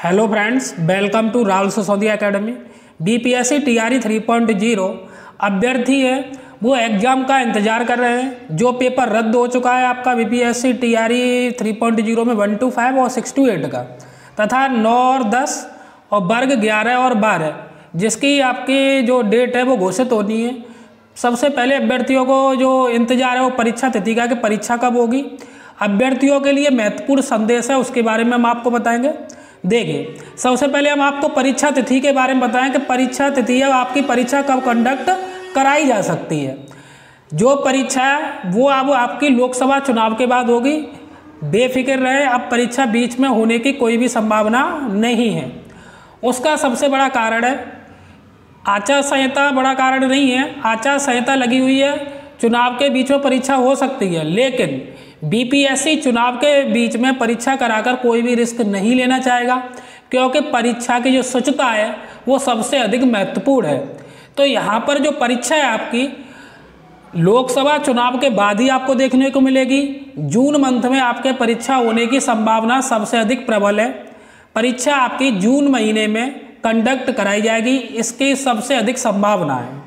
Hello friends, welcome to Rahul Sisodia academy. BPSC TRE 3.0 अभ्यर्थी है वो एग्ज़ाम का इंतज़ार कर रहे हैं। जो पेपर रद्द हो चुका है आपका बीपीएससी टीआरई 3.0 में 1 to 5 और 6 to 8 का, तथा 9 और 10 और वर्ग 11 और 12 जिसकी आपकी जो डेट है वो घोषित होनी है। सबसे पहले अभ्यर्थियों को जो इंतज़ार है वो परीक्षा तिथि का, कि परीक्षा कब होगी। अभ्यर्थियों के लिए महत्वपूर्ण संदेश है, उसके बारे में हम आपको बताएंगे। देखिए, सबसे पहले हम आपको परीक्षा तिथि के बारे में बताएं कि परीक्षा तिथि है आपकी परीक्षा कब कंडक्ट कराई जा सकती है। जो परीक्षा है वो अब आपकी लोकसभा चुनाव के बाद होगी। बेफिक्र रहे, अब परीक्षा बीच में होने की कोई भी संभावना नहीं है। उसका सबसे बड़ा कारण है आचार संहिता। बड़ा कारण नहीं है, आचार संहिता लगी हुई है। चुनाव के बीच में परीक्षा हो सकती है, लेकिन बीपीएससी चुनाव के बीच में परीक्षा कराकर कोई भी रिस्क नहीं लेना चाहेगा, क्योंकि परीक्षा की जो शुचिता है वो सबसे अधिक महत्वपूर्ण है। तो यहाँ पर जो परीक्षा है आपकी लोकसभा चुनाव के बाद ही आपको देखने को मिलेगी। जून मंथ में आपके परीक्षा होने की संभावना सबसे अधिक प्रबल है। परीक्षा आपकी जून महीने में कंडक्ट कराई जाएगी, इसकी सबसे अधिक संभावना है।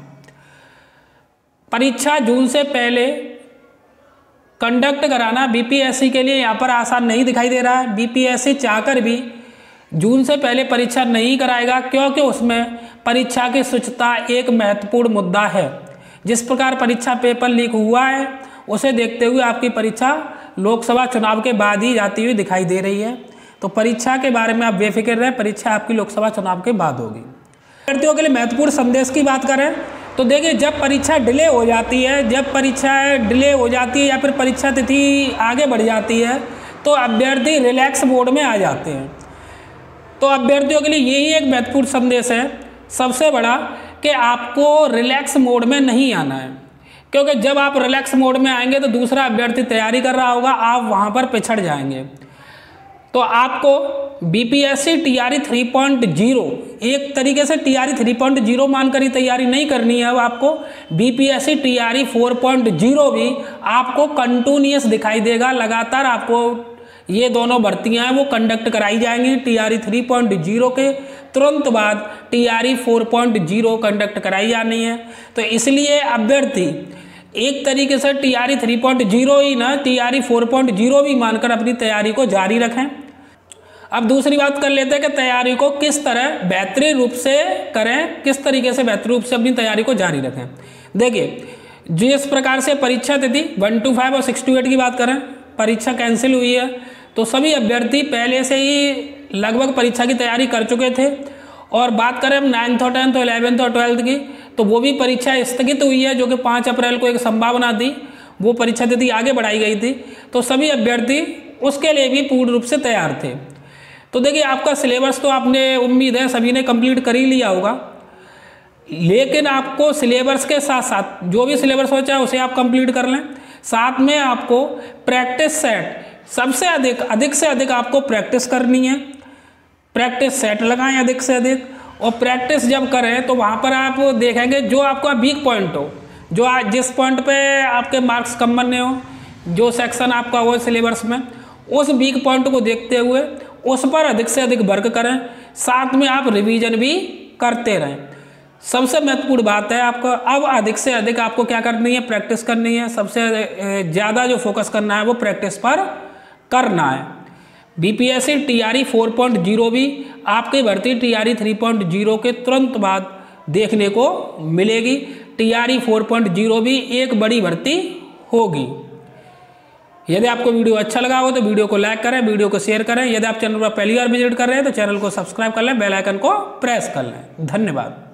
परीक्षा जून से पहले कंडक्ट कराना बीपीएससी के लिए यहाँ पर आसान नहीं दिखाई दे रहा है। बीपीएससी चाहकर भी जून से पहले परीक्षा नहीं कराएगा, क्योंकि उसमें परीक्षा की शुचिता एक महत्वपूर्ण मुद्दा है। जिस प्रकार परीक्षा पेपर लीक हुआ है उसे देखते हुए आपकी परीक्षा लोकसभा चुनाव के बाद ही जाती हुई दिखाई दे रही है। तो परीक्षा के बारे में आप बेफिक्र रहें, परीक्षा आपकी लोकसभा चुनाव के बाद होगी। अभ्यर्थियों के लिए महत्वपूर्ण संदेश की बात करें तो देखिए, जब परीक्षा डिले हो जाती है, या फिर परीक्षा तिथि आगे बढ़ जाती है तो अभ्यर्थी रिलैक्स मोड में आ जाते हैं। तो अभ्यर्थियों के लिए यही एक महत्वपूर्ण संदेश है सबसे बड़ा, कि आपको रिलैक्स मोड में नहीं आना है। क्योंकि जब आप रिलैक्स मोड में आएंगे तो दूसरा अभ्यर्थी तैयारी कर रहा होगा, आप वहाँ पर पिछड़ जाएंगे। तो आपको बीपीएससी टीआरई 3.0 एक तरीके से टीआरई 3.0 मानकर ही तैयारी नहीं करनी है। अब आपको बीपीएससी टीआरई 4.0 भी आपको कंटिन्यूअस दिखाई देगा। लगातार आपको ये दोनों भर्तियां हैं वो कंडक्ट कराई जाएंगी। टीआरई 3.0 के तुरंत बाद टीआरई 4.0 कंडक्ट कराई जानी है। तो इसलिए अभ्यर्थी एक तरीके से टीआरई 3.0 ही ना, टीआरई 4.0 भी मानकर अपनी तैयारी को जारी रखें। अब दूसरी बात कर लेते हैं कि तैयारी को किस तरह बेहतरीन रूप से करें, किस तरीके से बेहतरीन रूप से अपनी तैयारी को जारी रखें। देखिए, जिस प्रकार से परीक्षा तिथि 1 to 5 और 6 to 8 की बात करें, परीक्षा कैंसिल हुई है तो सभी अभ्यर्थी पहले से ही लगभग परीक्षा की तैयारी कर चुके थे। और बात करें हम 9th और 10th और 11th और 12th की, तो वो भी परीक्षा स्थगित हुई है, जो कि 5 अप्रैल को एक संभावना थी, वो परीक्षा तिथि आगे बढ़ाई गई थी। तो सभी अभ्यर्थी उसके लिए भी पूर्ण रूप से तैयार थे। तो देखिए, आपका सिलेबस तो आपने उम्मीद है सभी ने कंप्लीट कर ही लिया होगा, लेकिन आपको सिलेबस के साथ साथ जो भी सिलेबस हो चाहे उसे आप कंप्लीट कर लें। साथ में आपको प्रैक्टिस सेट सबसे अधिक से अधिक आपको प्रैक्टिस करनी है। प्रैक्टिस सेट लगाएं अधिक से अधिक, और प्रैक्टिस जब करें तो वहाँ पर आप देखेंगे जो आपका वीक पॉइंट हो, जो जिस पॉइंट पे आपके मार्क्स कम बनने हो, जो सेक्शन आपका हो सिलेबस में, उस वीक पॉइंट को देखते हुए उस पर अधिक से अधिक वर्क करें। साथ में आप रिवीजन भी करते रहें। सबसे महत्वपूर्ण बात है, आपको अब अधिक से अधिक आपको क्या करनी है, प्रैक्टिस करनी है। सबसे ज़्यादा जो फोकस करना है वो प्रैक्टिस पर करना है। बीपीएससी टीआरई 4.0 भी आपकी भर्ती टीआरई 3.0 के तुरंत बाद देखने को मिलेगी। टीआरई 4.0 भी एक बड़ी भर्ती होगी। यदि आपको वीडियो अच्छा लगा हो तो वीडियो को लाइक करें, वीडियो को शेयर करें। यदि आप चैनल पर पहली बार विजिट कर रहे हैं तो चैनल को सब्सक्राइब कर लें, बेल आइकन को प्रेस कर लें। धन्यवाद।